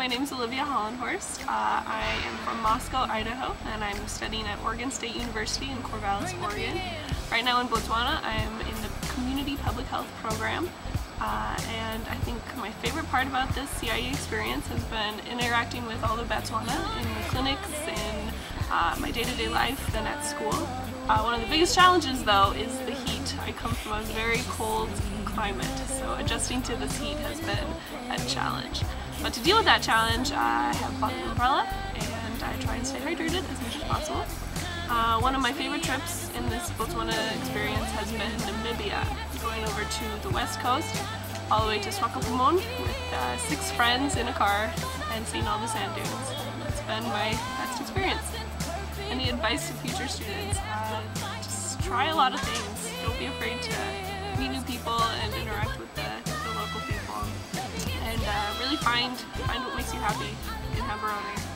my name is Olivia Hollenhorst. I am from Moscow, Idaho, and I'm studying at Oregon State University in Corvallis, Oregon. Right now in Botswana, I am in the Community Public Health program. And I think my favorite part about this CIEE experience has been interacting with all the Botswana in the clinics, in my day-to-day life, and at school. One of the biggest challenges, though, is the heat. I come from a very cold climate, so adjusting to this heat has been a challenge. But to deal with that challenge, I have bought an umbrella and I try and stay hydrated as much as possible. One of my favorite trips in this Botswana experience has been Namibia, going over to the west coast, all the way to Swakopmund with 6 friends in a car and seeing all the sand dunes. It's been my best experience. Any advice to future students? Just try a lot of things. Don't be afraid to meet new people and interact with the local people. And really find what makes you happy in Gaborone.